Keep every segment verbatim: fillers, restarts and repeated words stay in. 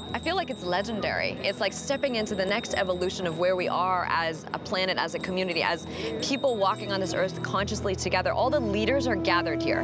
I feel like it's legendary. It's like stepping into the next evolution of where we are as a planet, as a community, as people walking on this earth consciously together. All the leaders are gathered here.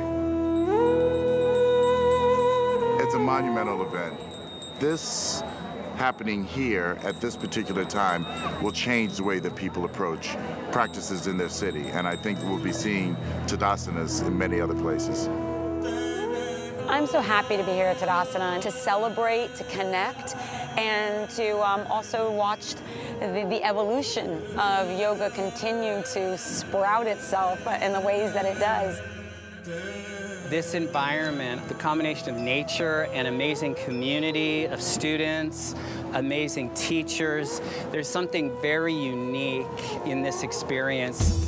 It's a monumental event. This happening here at this particular time will change the way that people approach practices in their city. And I think we'll be seeing Tadasanas in many other places. I'm so happy to be here at Tadasana, to celebrate, to connect, and to um, also watch the, the evolution of yoga continue to sprout itself in the ways that it does. This environment, the combination of nature and amazing community of students, amazing teachers, there's something very unique in this experience.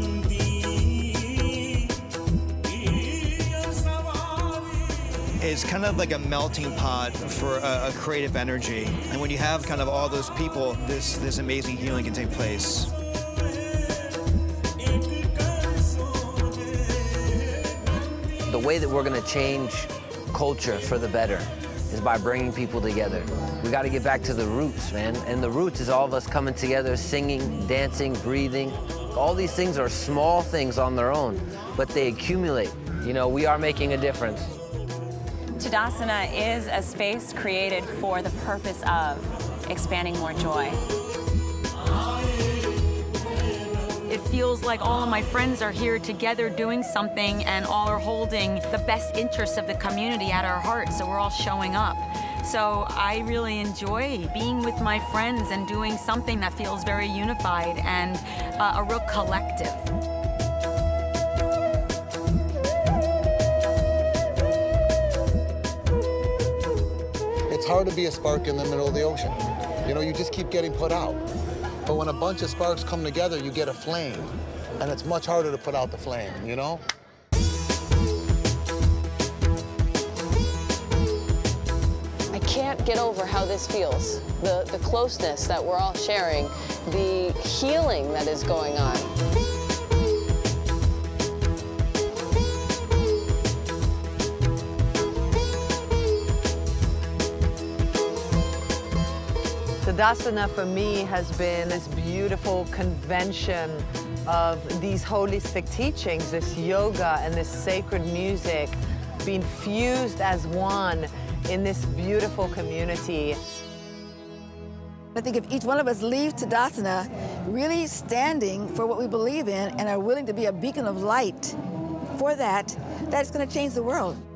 It's kind of like a melting pot for a, a creative energy. And when you have kind of all those people, this, this amazing healing can take place. The way that we're gonna change culture for the better is by bringing people together. We gotta get back to the roots, man. And the roots is all of us coming together, singing, dancing, breathing. All these things are small things on their own, but they accumulate. You know, we are making a difference. Tadasana is a space created for the purpose of expanding more joy. It feels like all of my friends are here together doing something and all are holding the best interests of the community at our heart, so we're all showing up. So I really enjoy being with my friends and doing something that feels very unified and uh, a real collective. It's hard to be a spark in the middle of the ocean. You know, you just keep getting put out. But when a bunch of sparks come together, you get a flame. And it's much harder to put out the flame, you know? I can't get over how this feels. The, the closeness that we're all sharing, the healing that is going on. Tadasana for me has been this beautiful convention of these holistic teachings, this yoga and this sacred music being fused as one in this beautiful community. I think if each one of us leaves Tadasana really standing for what we believe in and are willing to be a beacon of light for that, that's going to change the world.